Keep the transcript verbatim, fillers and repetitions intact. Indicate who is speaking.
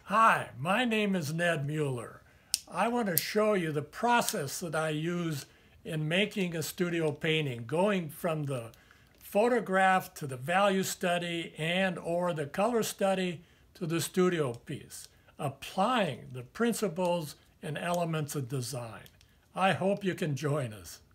Speaker 1: Hi, my name is Ned Mueller. I want to show you the process that I use in making a studio painting, going from the photograph to the value study and or the color study to the studio piece, applying the principles and elements of design. I hope you can join us.